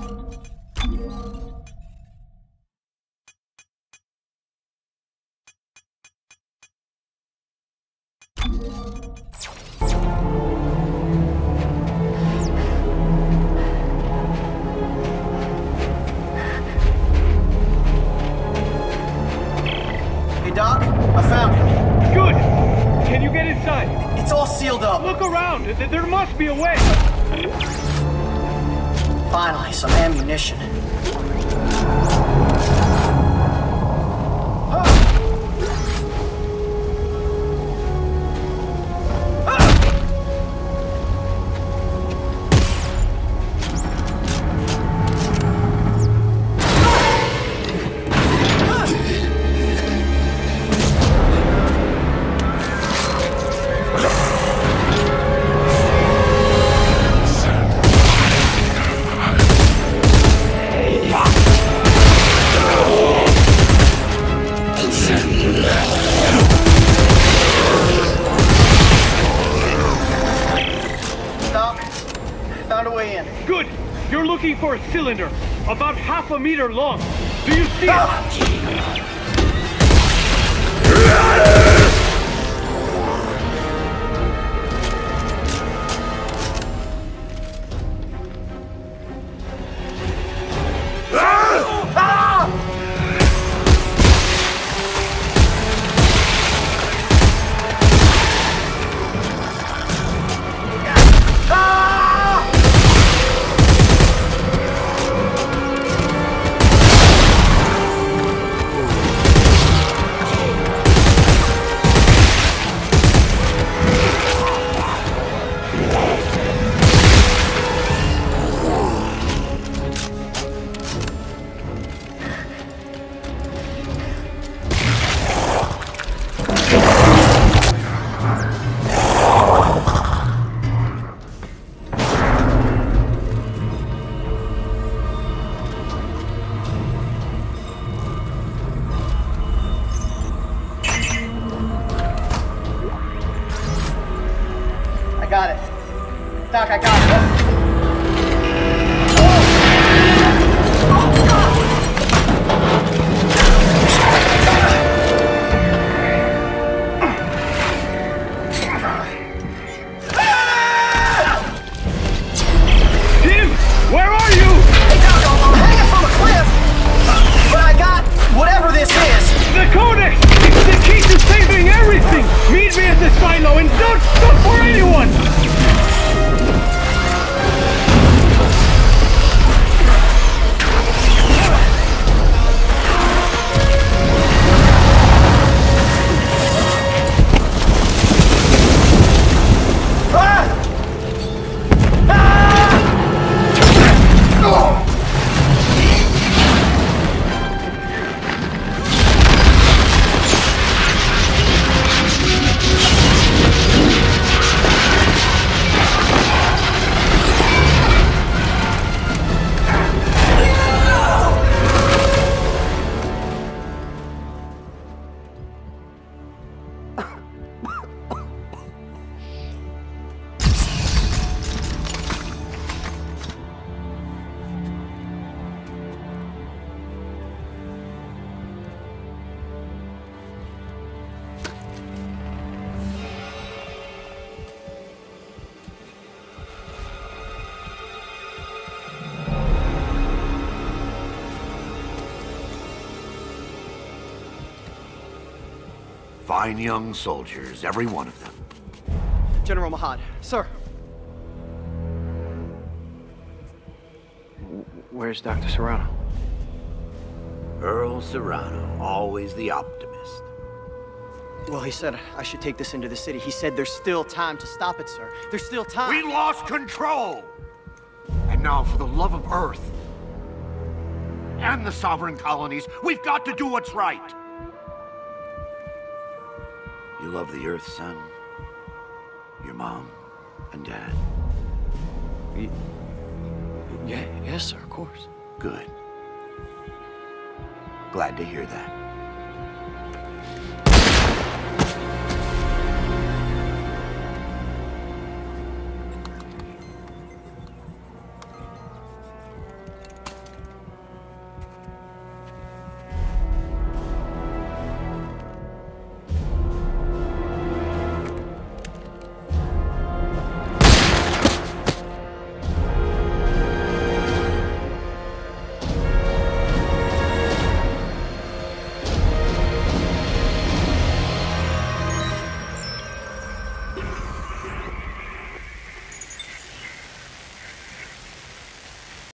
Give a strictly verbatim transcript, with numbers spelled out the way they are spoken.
Doc, I found it. Good! Can you get inside? It's all sealed up. Look around! There must be a way! Finally, some ammunition. Good! You're looking for a cylinder, about half a meter long. Do you see it? Got it. Doc, I got it. Tim, where are you? Hey, Doc, I'm hanging from a cliff, but I got whatever this is. The Codex! It's the key to saving everything! Meet me at the silo and don't stop for anyone! Fine young soldiers, every one of them. General Mahad, sir. Where's Doctor Serrano? Earl Serrano, always the optimist. Well, he said I should take this into the city. He said there's still time to stop it, sir. There's still time. We lost control! And now, for the love of Earth and the sovereign colonies, we've got to do what's right. You love the Earth, son? Your mom and dad? Y yeah, yes, sir, of course. Good. Glad to hear that.